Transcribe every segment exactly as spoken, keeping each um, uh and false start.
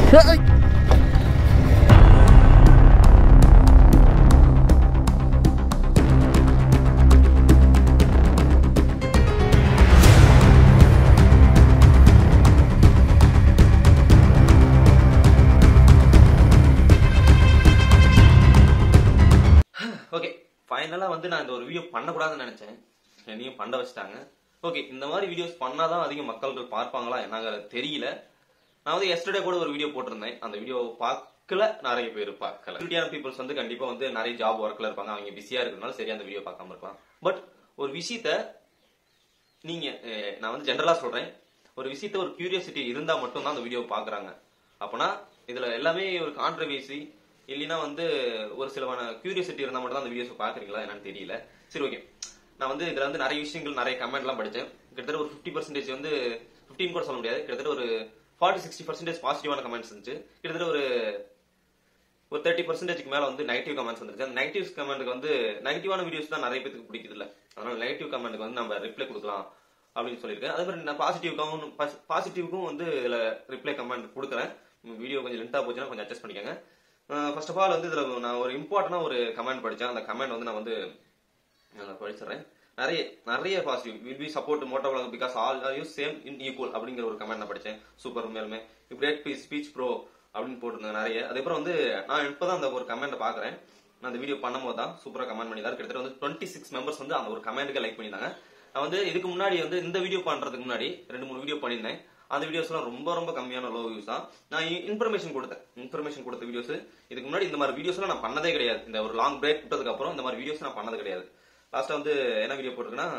Okay, ஃபைனலா வந்து நான் இந்த ஒரு வீடியோ பண்ணக்கூடாதுன்னு நினைச்சேன். என்னையும் பண்ண வச்சுட்டாங்க. ஓகே, இந்த மாதிரி வீடியோஸ் பண்ணாதான் அதிக மக்கள்கள் பார்ப்பாங்களா என்னங்கிறது தெரியல. நான் வந்து எஸ்டர்டே கூட ஒரு வீடியோ போட்டிருந்தேன். அந்த வீடியோ பார்க்கல நிறைய பேர் பார்க்கல. பியூட்டியான பீப்புள்ஸ் வந்து கண்டிப்பா வந்து நிறைய ஜாப் ஒர்க்ல இருப்பாங்க. அவங்க பிஸியா இருக்கிறதுனால சரி அந்த வீடியோ பார்க்காம இருப்பாங்க. பட் ஒரு விஷயத்த நீங்க நான் வந்து ஜென்ரலா சொல்றேன், ஒரு விஷயத்த ஒரு கியூரியாசிட்டி இருந்தா மட்டும் தான் அந்த வீடியோ பாக்குறாங்க. அப்பனா இதுல எல்லாமே ஒரு கான்ட்ரவர்சி இல்லைன்னா வந்து ஒரு சிலவான கியூரியாசிட்டி இருந்தா மட்டும் தான் அந்த வீடியோஸ் பாக்குறீங்களா என்னன்னு தெரியல. சரி, ஓகே. நான் வந்து இதுல வந்து நிறைய விஷயங்கள் நிறைய கமெண்ட் எல்லாம் படிச்சேன். கிட்டத்தட்ட ஒரு பிப்டி பர்சன்டேஜ் வந்து பிப்டீன் கூட சொல்ல முடியாது, கிட்டத்தட்ட ஒரு ஃபார்ட்டி சிக்ஸ்டி பர்சன்டேஜ் பாசிட்டிவான கமெண்ட்ஸ் இருந்துச்சு. கிட்டத்தட்ட ஒரு ஒரு தேர்ட்டி பர்சன்டேஜ்க்கு மேல வந்து நெகட்டிவ் கமெண்ட்ஸ் வந்துருச்சு. அந்த நெகட்டிவ் கமெண்ட்டுக்கு வந்து நெகட்டிவான வீடியோஸ் தான் நிறைய பேருக்கு பிடிக்குது இல்ல, அதனால நெகட்டிவ் கமெண்ட்டுக்கு வந்து நம்ம ரிப்ளை கொடுக்கலாம் அப்படின்னு சொல்லியிருக்கேன். அதே மாதிரி நான் பாசிட்டிவ்க்கும் பாசிட்டிவ்க்கும் வந்து இதுல ரிப்ளை கமெண்ட் கொடுக்குறேன். வீடியோ கொஞ்சம் லென்த்தா போச்சுன்னா கொஞ்சம் அட்ஜஸ்ட் பண்ணிக்கோங்க. ஃபர்ஸ்ட் ஆஃப் ஆல் வந்து இதுல நான் ஒரு இம்பார்ட்டன்டா ஒரு கமெண்ட் படிச்சேன். அந்த கமெண்ட் வந்து நான் வந்து படிச்சிடறேன். நிறைய நிறைய positive will be support motovloggers because all are you same in equal அப்படிங்கிற ஒரு கமெண்ட் நான் படிச்சேன். சூப்பர், மேலுமே கிரேட் பீஸ் ஸ்பீச் ப்ரோ அப்படின்னு போட்டிருந்தாங்க நிறைய. அதுக்கப்புறம் வந்து நான் இப்பதான் அந்த ஒரு கமெண்ட் பாக்குறேன். நான் அந்த வீடியோ பண்ணும்போது தான் சூப்பரா கமெண்ட் பண்ணிருந்தாரு. கிட்டத்தட்ட வந்து டுவெண்ட்டி சிக்ஸ் மெம்பர்ஸ் வந்து அந்த ஒரு கமெண்ட்டுக்கு லைக் பண்ணிருந்தாங்க. நான் வந்து இதுக்கு முன்னாடி வந்து இந்த வீடியோ பண்றதுக்கு முன்னாடி ரெண்டு மூணு வீடியோ பண்ணியிருந்தேன். அந்த வீடியோஸ் எல்லாம் ரொம்ப ரொம்ப கம்மியான லோ வியூஸ் தான். நான் இன்ஃபர்மேஷன் கொடுத்தேன் இன்ஃபர்மேஷன் கொடுத்த வீடியோஸ். இதுக்கு முன்னாடி இந்த மாதிரி வீடியோஸ் எல்லாம் நான் பண்ணதே கிடையாது. இந்த ஒரு லாங் பிரேக் விட்டதுக்கு அப்புறம் இந்த மாதிரி வீடியோஸ் நான் பண்ணது கிடையாது. லாஸ்டா வந்து என்ன வீடியோ போட்டிருக்கேன்னா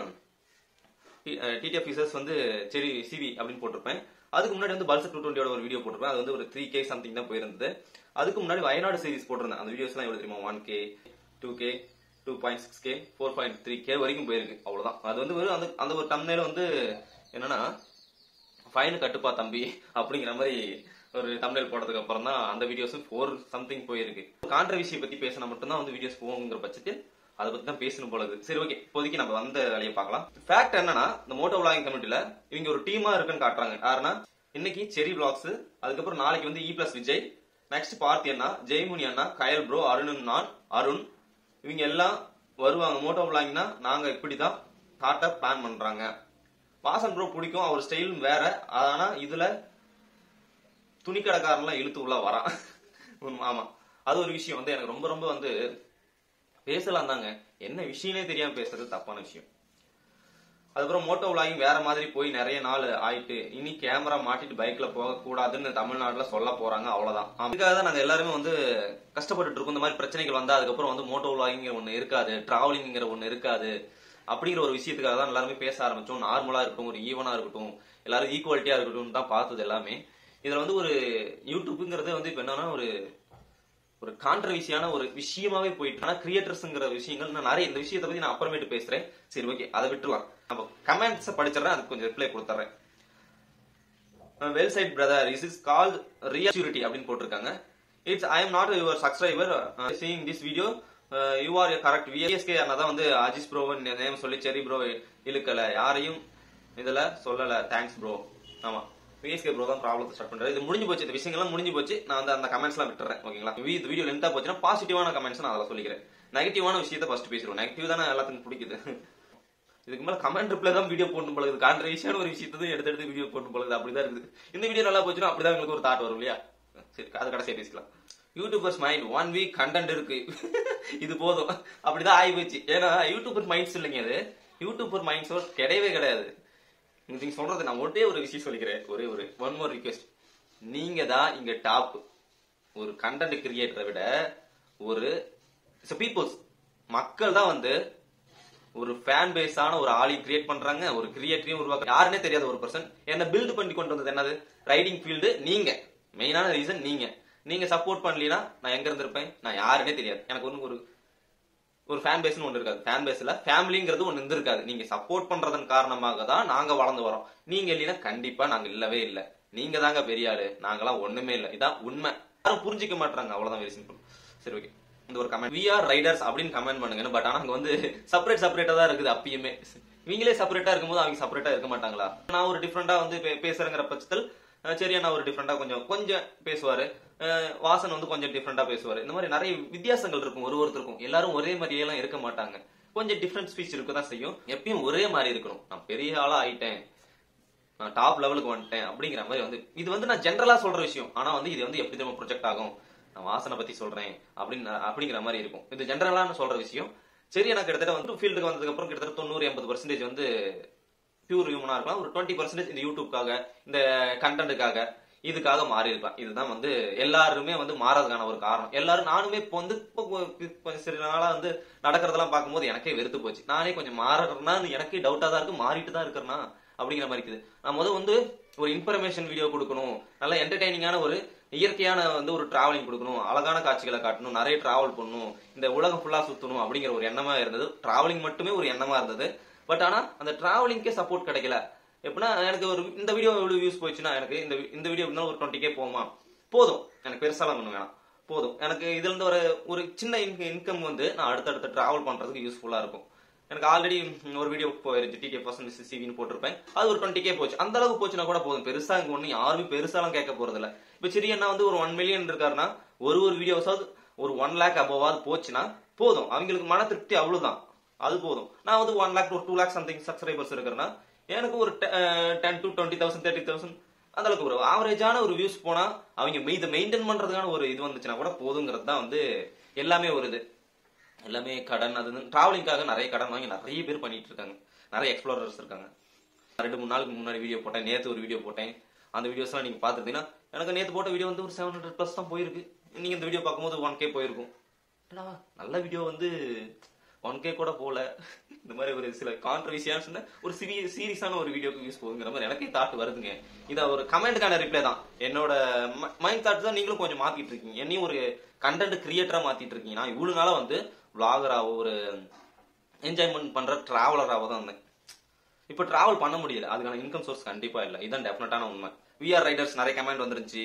டிடிஎஃப் ஃபீச்சர்ஸ் வந்து செரி சிவி அப்படின்னு போட்டிருப்பேன். அதுக்கு முன்னாடி வந்து பல்சர் டூ டுவெண்ட்டியோட ஒரு வீடியோ போட்டிருப்பேன். அது வந்து ஒரு த்ரீ கே சம்திங் தான் போயிருந்தது. அதுக்கு முன்னாடி வயநாடு சீரிஸ் போட்டிருந்தேன். அந்த வீடியோஸ் எல்லாம் எவ்வளவு தெரியுமா, one K two K two point six K four point three K வரைக்கும் போயிருக்கு. அவ்வளவுதான். அது வந்து வெறும் அந்த அந்த ஒரு தம்ப்நெயில வந்து என்னன்னா ஃபைன் கட்டுப்பா தம்பி அப்படிங்கிற மாதிரி ஒரு தம்ப்நெயில் போட்டதுக்கு அப்புறம் தான் அந்த வீடியோஸ் ஃபோர் சம்திங் போயிருக்கு. கான்ட்ரவர்சியை பத்தி பேசினா மட்டும்தான் வந்து வீடியோஸ் போகுங்கிற பட்சத்தில் அதை பத்தி தான் பேசணும் போல இருக்கு. சரி, ஓகே. இப்போதைக்கு நம்ம வந்த வேலையை பார்க்கலாம். ஃபேக்ட் என்னன்னா, இந்த மோட்டோ விளாகிங் கம்யூனிட்டில இவங்க ஒரு டீமா இருக்குன்னு காட்டுறாங்க. யாருன்னா இன்னைக்கு செரி விளாக்ஸ், அதுக்கப்புறம் நாளைக்கு வந்து இ பிளஸ் விஜய், நெக்ஸ்ட் பார்த்தி அண்ணா, ஜெய்முனி அண்ணா, கயல் ப்ரோ, அருண் நான் அருண் இவங்க எல்லாம் வருவாங்க. மோட்டோ விளாகிங்னா நாங்க இப்படிதான் ஸ்டார்ட் அப் பிளான் பண்றாங்க. வாசன் ப்ரோ பிடிக்கும், அவர் ஸ்டைல் வேற. ஆனா இதுல துணிக்கடைக்காரன்லாம் இழுத்து உள்ள வரான். ஆமா, அது ஒரு விஷயம் வந்து எனக்கு ரொம்ப ரொம்ப வந்து பேசலாம் தாங்க. என்ன விஷயமே தெரியாம பேசுறது தப்பான விஷயம். அதுக்கப்புறம் மோட்டோ விளாகிங் வேற மாதிரி போய் நிறைய நாள் ஆயிட்டு இனி கேமரா மாட்டிட்டு பைக்ல போக கூடாதுன்னு தமிழ்நாட்டுல சொல்ல போறாங்க. அவ்வளவுதான். அதுக்காக தான் நாங்க எல்லாருமே வந்து கஷ்டப்பட்டு இருக்கோம். இந்த மாதிரி பிரச்சனைகள் வந்தா அதுக்கப்புறம் வந்து மோட்டோ விளாகிங் ஒண்ணு இருக்காது, டிராவலிங்கிற ஒண்ணு இருக்காது அப்படிங்கிற ஒரு விஷயத்துக்காக தான் எல்லாருமே பேச ஆரம்பிச்சோம். நார்மலா இருக்கட்டும், ஒரு ஈவனா இருக்கட்டும், எல்லாரும் ஈக்குவாலிட்டியா இருக்கட்டும் தான் பார்த்தது எல்லாமே. இதுல வந்து ஒரு யூடியூப்ங்கிறது வந்து இப்ப என்னன்னா ஒரு ஒரு கான்ட்ரவர்சியான ஒரு விஷயமாவே போயிட்டு. ஆனா கிரியேட்டர்ஸ்ங்கிற விஷயங்கள் நான் நிறைய இந்த விஷயத்தை பத்தி நான் அப்புறமேட்டு பேசுறேன். சரி, ஓகே, அதை விட்டுலாம். நம்ம கமெண்ட்ஸ் படிச்சிடறேன், அதுக்கு கொஞ்சம் ரிப்ளை கொடுத்துறேன். Well said brother, is is called ரியல்சூரிட்டி அப்படின்னு போட்டிருக்காங்க. It's I am not your subscriber seeing this video, you are correct. VSK அண்ணாதான் வந்து அஜிஸ் ப்ரோ நேம் சொல்லி செரி ப்ரோ இழுக்கல, யாரையும் இதுல சொல்லல. Thanks bro. ஆமா, விஎஸ்கே ப்ரோ தான் ப்ராப்ளத்தை ஸ்டார்ட் பண்றாரு. இது முடிஞ்சு போச்சு, இந்த விஷயங்கள்லாம் முடிஞ்சு போச்சு. நான் வந்து அந்த கமெண்ட்ஸ் எல்லாம் விட்டுறேன். ஓகேங்களா? இந்த வீடியோ லென்த்தா போச்சுன்னா பாசிட்டிவான கமெண்ட்ஸ் நான் அதில் சொல்லிக்கிறேன். நெகட்டிவான விஷயத்தை ஃபர்ஸ்ட் பேசிடுவோம். நெகட்டிவ் தானே எல்லாத்துக்கும் பிடிக்குது. இதுக்கு மேல கமெண்ட் ரிப்ளை தான் வீடியோ போட்டு பழகுது. கான்ட்ரவர்சியான ஒரு விஷயத்தை எடுத்து எடுத்து வீடியோ போட்டு பழகுது. அப்படிதான் இருக்குது. இந்த வீடியோ நல்லா போச்சுன்னா அப்படிதான் உங்களுக்கு ஒரு தாட் வரும் இல்லையா? சரி, அது கடைசியா பேசிக்கலாம். YouTubers mind one week content இருக்கு, இது போதும் அப்படிதான் ஆகி போச்சு. ஏன்னா யூடியூபர் மைண்ட்ஸ் இல்லைங்க, அது யூடியூபர் மைண்ட்ஸ் கிடையவே கிடையாது. நீங்க சொல்றது நான் ஒரே ஒரு விஷயம் சொல்லிக்கிறேன். ஒரே ஒரு ஒன் மோர் ரிக்வெஸ்ட். நீங்க தான் இங்க டாப். ஒரு கண்டென்ட் கிரியேட்டரை விட ஒரு பீப்புள்ஸ் மக்கள் தான் வந்து ஒரு ஃபேன் பேஸான ஒரு ஆளி கிரியேட் பண்றாங்க. ஒரு கிரியேட்டரையும் உருவாக்க யாருன்னே தெரியாத ஒரு பர்சன் என்ன பில்ட் பண்ணி கொண்டு வந்தது என்னது? Riding field. நீங்க மெயினான ரீசன் நீங்க நீங்க சப்போர்ட் பண்ணலனா நான் எங்க இருந்திருப்பேன்? நான் யாருன்னே தெரியாது. எனக்கு ஒண்ணு ஒரு ஒரு ஃபேன் பேஸ்னு ஒன்று இருக்காது. ஃபேன் பேஸ்ல ஃபேமிலிங்கிறது ஒன்று இருந்திருக்காது. நீங்க சப்போர்ட் பண்றதன் காரணமாக தான் நாங்க வளர்ந்து வரோம். நீங்க இல்லைன்னா கண்டிப்பா நாங்க இல்லவே இல்லை. நீங்க தாங்க பெரிய ஆளு, நாங்கெல்லாம் ஒண்ணுமே இல்லை. இதான் உண்மை. யாரும் புரிஞ்சிக்க மாட்டாங்க. அவ்வளவுதான், வெரி சிம்பிள். சரி, ஓகே. இந்த ஒரு கமெண்ட் வி ஆர் ரைடர்ஸ் அப்படின்னு கமெண்ட் பண்ணுங்க. பட் ஆனா அங்க வந்து செப்பரேட் செப்பரேட்டா தான் இருக்குது. அப்பயுமே இவங்களே செப்பரேட்டா இருக்கும்போது அவங்க செப்பரேட்டா இருக்க மாட்டாங்களா? நான் ஒரு டிஃபரெண்டா வந்து பேசுறேங்கிற பட்சத்தில் சரி அண்ணா ஒரு டிஃப்ரெண்டா கொஞ்சம் கொஞ்சம் பேசுவாரு, வாசன் வந்து கொஞ்சம் டிஃப்ரெண்டா பேசுவாரு. இந்த மாதிரி நிறைய வித்தியாசங்கள் இருக்கும் ஒரு ஒருத்தருக்கும். எல்லாரும் ஒரே மாதிரியே எல்லாம் இருக்க மாட்டாங்க. கொஞ்சம் டிஃப்ரெண்ட் ஸ்பீச் இருக்கதான் செய்யும். எப்பயும் ஒரே மாதிரி இருக்கணும். நான் பெரிய ஆளா ஆயிட்டேன், நான் டாப் லெவலுக்கு வந்துட்டேன் அப்படிங்கிற மாதிரி வந்து இது வந்து நான் ஜென்ரலா சொல்ற விஷயம். ஆனா வந்து இது வந்து எப்படி நம்ம ப்ரொஜெக்ட் ஆகும், நான் வாசனை பத்தி சொல்றேன் அப்படின்னு அப்படிங்கிற மாதிரி இருக்கும். இது ஜென்ரலா சொல்ற விஷயம். சரி எனக்கு கிட்டத்தட்ட வந்து ஃபீல்டுக்கு வந்ததுக்கு அப்புறம் கிட்டத்தட்ட தொண்ணூறு எண்பது பர்சன்டேஜ் வந்து பியூர் ஹியூமனா இருக்கலாம். ஒரு டுவெண்ட்டி பர்சன்டேஜ் இந்த யூடியூப்காக இந்த கண்டென்ட்டுக்காக இதுக்காக மாறி இருக்கலாம். இதுதான் வந்து எல்லாருமே வந்து மாறதுக்கான ஒரு காரணம். எல்லாரும் நானுமே இப்போ வந்து கொஞ்சம் சில நாளா வந்து நடக்கிறதெல்லாம் பார்க்கும்போது எனக்கே வெறுத்து போச்சு. நானே கொஞ்சம் மாறனா எனக்கே டவுட்டா தான் இருக்கு, மாறிட்டு தான் இருக்கிறனா அப்படிங்கிற மாதிரி இருக்குது. நான் முதல் வந்து ஒரு இன்ஃபர்மேஷன் வீடியோ கொடுக்கணும், நல்ல என்டர்டைனிங்கான ஒரு இயற்கையான வந்து ஒரு டிராவலிங் கொடுக்கணும், அழகான காட்சிகளை காட்டணும், நிறைய டிராவல் பண்ணணும், இந்த உலகம் ஃபுல்லா சுத்தணும் அப்படிங்கிற ஒரு எண்ணமா இருந்தது. டிராவலிங் மட்டுமே ஒரு எண்ணமா இருந்தது. பட் ஆனா அந்த டிராவலிங்கே சப்போர்ட் கிடைக்கல. எப்படின்னா எனக்கு ஒரு இந்த வீடியோ எவ்வளவு வியூஸ் போச்சுன்னா எனக்கு இந்த இந்த வீடியோ இருந்தாலும் ஒரு டுவெண்ட்டி கே போகுமா, போதும், எனக்கு பெருசாலாம் ஒண்ணு வேணாம், போதும். எனக்கு இதுல இருந்து ஒரு ஒரு சின்ன இன்கம் வந்து நான் அடுத்தடுத்து டிராவல் பண்றதுக்கு யூஸ்ஃபுல்லா இருக்கும். எனக்கு ஆல்ரெடி ஒரு வீடியோ போயிருச்சு, டிடிஎஃப் பர்சன் சிவின்னு போட்டிருப்பேன், அது ஒரு டுவெண்ட்டி கே போச்சு. அந்த அளவுக்கு போச்சுன்னா கூட போதும். பெருசா இங்க ஒண்ணு யாருமே பெருசாலாம் கேட்க போறது இல்ல. இப்ப சரி என்ன வந்து ஒரு ஒன் மில்லியன் இருக்காருன்னா ஒரு ஒரு வீடியோஸாவது ஒரு ஒன் லேக் அபோவாவது போச்சுன்னா போதும், அவங்களுக்கு மன திருப்தி அவ்வளவுதான், அது போதும். நான் வந்து ஒன் லேக் ஒரு டூ லேக் சம்திங் சப்ஸ்கிரைபர்ஸ் இருக்கிறேன்னா எனக்கு ஒரு ten to twenty thousand thirty thousand அந்த அளவுக்கு ஒரு ஆவரேஜான ஒரு வியூஸ் போனா அவங்க இதை மெயின்டைன் பண்றதுக்கான ஒரு இது வந்துச்சுன்னா கூட போதுங்கிறது தான் வந்து எல்லாமே ஒரு இது. எல்லாமே கடன், அது டிராவலிங்காக நிறைய கடன் வாங்கி நிறைய பேர் பண்ணிட்டு இருக்காங்க, நிறைய எக்ஸ்ப்ளோரர்ஸ் இருக்காங்க. ரெண்டு மூணு நாளுக்கு முன்னாடி வீடியோ போட்டேன், நேத்து ஒரு வீடியோ போட்டேன். அந்த வீடியோஸ் எல்லாம் நீங்க பாத்துட்டீங்கன்னா எனக்கு நேத்து போட்ட வீடியோ வந்து ஒரு செவன் ஹண்ட்ரட் பிளஸ் தான் போயிருக்கு. நீங்க இந்த வீடியோ பார்க்கும்போது ஒன் கே போயிருக்கும். நல்ல வீடியோ வந்து ஒன் கே கூட போல. இந்த மாதிரி ஒரு சில கான்ட்ரவர்சியான ஒரு சீரியஸான ஒரு வீடியோக்கு யூஸ் போகுங்கிற மாதிரி எனக்கே தாட் வருதுங்க. இத ஒரு கமெண்ட்டுக்கான ரிப்ளை தான். என்னோட மைண்ட் தாட் தான் நீங்களும் கொஞ்சம் மாத்திட்டு இருக்கீங்க. என்னையும் ஒரு கண்டென்ட் கிரியேட்டரா மாத்திட்டு இருக்கீங்க. நான் இவ்வளவு நாளா வந்து விளாகராவோ ஒரு என்ஜாய்மெண்ட் பண்ற டிராவலராவோ தான் இருந்தேன். இப்ப டிராவல் பண்ண முடியல, அதுக்கான இன்கம் சோர்ஸ் கண்டிப்பா இல்ல. இதுதான் டெஃபினட்டான உண்மை. விஆர் ரைடர்ஸ் நிறைய கமெண்ட் வந்துருச்சு,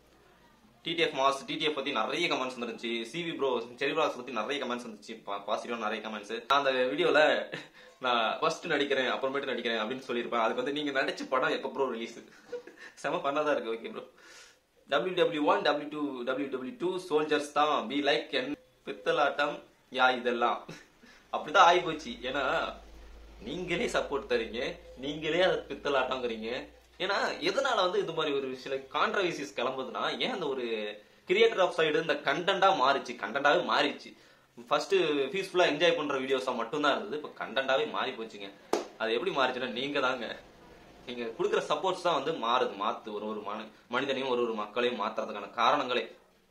டிடிஎஃப் மாஸ் டிடிஎஃப் பத்தி நிறைய கமெண்ட்ஸ் வந்துருச்சு, சிவி ப்ரோ செரி பிளாக்ஸ் பத்தி நிறைய கமெண்ட்ஸ் வந்துச்சு, பாசிட்டிவா நிறைய கமெண்ட்ஸ். அந்த வீடியோல நான் ஃபர்ஸ்ட் நடிக்கிறேன் அப்புறமேட்டு நடிக்கிறேன் அப்படின்னு சொல்லியிருப்பேன். அதுக்கு வந்து நீங்க நடிச்ச படம் எப்ப ப்ரோ ரிலீஸ், செம பண்ணாதான் இருக்கு. Okay bro, W W one W two W W two soldiers தான் பி லைக் என் பித்தலாட்டம் யா இதெல்லாம் அப்படிதான் ஆகி போச்சு. ஏன்னா நீங்களே சப்போர்ட் தரீங்க, நீங்களே அதை பித்தலாட்டம்ங்கிறீங்க. ஏன்னா எதனால வந்து இது மாதிரி ஒரு சில கான்ட்ரவர்சிஸ் கிளம்புதுன்னா ஏன் அந்த ஒரு கிரியேட்டர் ஆஃப் சைடு இந்த கண்டென்ட்டா மாறிச்சு, கண்டென்ட்டாவே மாறிச்சு. ஃபர்ஸ்ட் பீஸ்ஃபுல்லா என்ஜாய் பண்ற வீடியோஸா மட்டும் தான் இருந்தது, இப்ப கண்டென்ட்டாவே மாறி போச்சுங்க. அது எப்படி மாறிச்சுன்னா நீங்க தாங்க, நீங்க கொடுக்குற சப்போர்ட்ஸ் தான் வந்து மாறுது, மாத்து ஒரு ஒரு மனிதனையும் ஒரு ஒரு மக்களையும் மாத்துறதுக்கான காரணங்களே.